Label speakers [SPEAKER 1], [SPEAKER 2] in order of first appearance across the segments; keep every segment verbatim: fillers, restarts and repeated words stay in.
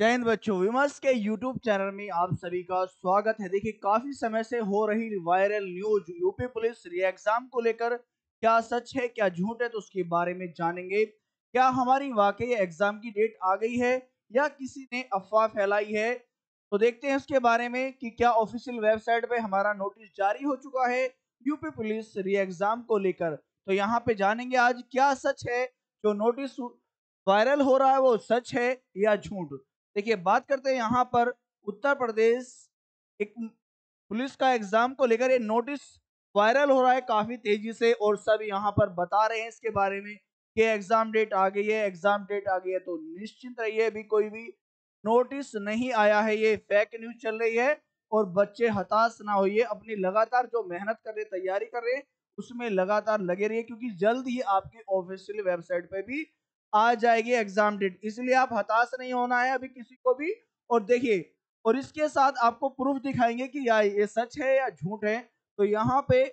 [SPEAKER 1] जय हिंद बच्चों, विमर्श के यूट्यूब चैनल में आप सभी का स्वागत है। देखिए, काफी समय से हो रही viral news UP police re exam को लेकर क्या सच है क्या झूठ है, तो उसके बारे में जानेंगे। क्या हमारी वाकई एग्जाम की डेट आ गई है या किसी ने अफवाह फैलाई है? तो देखते हैं उसके बारे में कि क्या ऑफिशियल वेबसाइट पे हमारा नोटिस जारी हो चुका है यूपी पुलिस री एग्जाम को लेकर। तो यहाँ पे जानेंगे आज क्या सच है, जो नोटिस वायरल हो रहा है वो सच है या झूठ। देखिए, बात करते हैं यहाँ पर उत्तर प्रदेश एक पुलिस का एग्जाम को लेकर ये नोटिस वायरल हो रहा है काफी तेजी से, और सब यहाँ पर बता रहे हैं इसके बारे में कि एग्जाम डेट आ गई है, एग्जाम डेट आ गई है। तो निश्चिंत रहिए, अभी कोई भी नोटिस नहीं आया है, ये फेक न्यूज चल रही है। और बच्चे हताश ना होइए, अपनी लगातार जो मेहनत कर रहे, तैयारी कर रहे हैं, उसमें लगातार लगे रहिए, क्योंकि जल्द ही आपकी ऑफिशियल वेबसाइट पे भी आ जाएगी एग्जाम डेट। इसलिए आप हताश नहीं होना है अभी किसी को भी। और देखिए, और इसके साथ आपको प्रूफ दिखाएंगे कि या ये सच है या झूठ है। तो यहाँ पे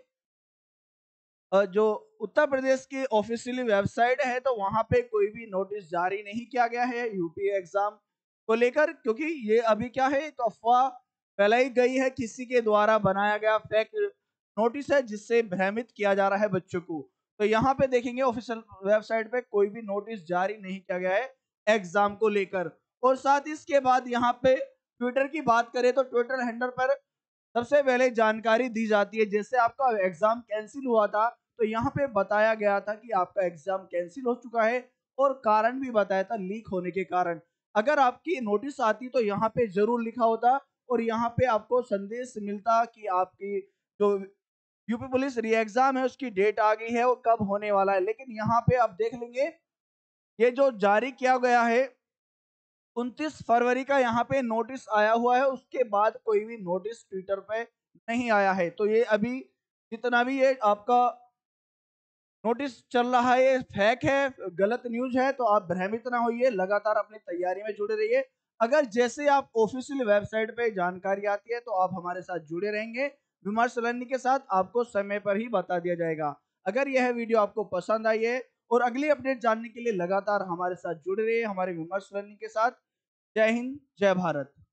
[SPEAKER 1] अ, जो उत्तर प्रदेश की ऑफिशियली वेबसाइट है, तो वहां पे कोई भी नोटिस जारी नहीं किया गया है यूपी एग्जाम को लेकर, क्योंकि ये अभी क्या है, एक अफवाह फैलाई गई है, किसी के द्वारा बनाया गया फेक नोटिस है जिससे भ्रमित किया जा रहा है बच्चों को। तो यहाँ पे देखेंगे ऑफिशियल वेबसाइट पे कोई भी नोटिस जारी नहीं किया गया है एग्जाम को लेकर। और साथ ही इसके बाद यहाँ पे ट्विटर की बात करें तो ट्विटर हैंडल पर सबसे पहले जानकारी दी जाती है। जैसे आपका एग्जाम कैंसिल हुआ था, तो यहाँ पे बताया गया था कि आपका एग्जाम कैंसिल हो चुका है, और कारण भी बताया था, लीक होने के कारण। अगर आपकी नोटिस आती तो यहाँ पे जरूर लिखा होता, और यहाँ पे आपको संदेश मिलता कि आपकी जो यूपी पुलिस री एग्जाम है उसकी डेट आ गई है और कब होने वाला है। लेकिन यहाँ पे आप देख लेंगे, ये जो जारी किया गया है उनतीस फरवरी का यहाँ पे नोटिस आया हुआ है, उसके बाद कोई भी नोटिस ट्विटर पे नहीं आया है। तो ये अभी जितना भी ये आपका नोटिस चल रहा है, ये फेक है, गलत न्यूज है। तो आप भ्रमित ना होइए, लगातार अपनी तैयारी में जुड़े रहिए। अगर जैसे आप ऑफिशियल वेबसाइट पे जानकारी आती है तो आप हमारे साथ जुड़े रहेंगे। विमर्श लर्निंग के साथ आपको समय पर ही बता दिया जाएगा। अगर यह वीडियो आपको पसंद आई है और अगली अपडेट जानने के लिए लगातार हमारे साथ जुड़े रहिए हमारे विमर्श लर्निंग के साथ। जय हिंद, जय भारत।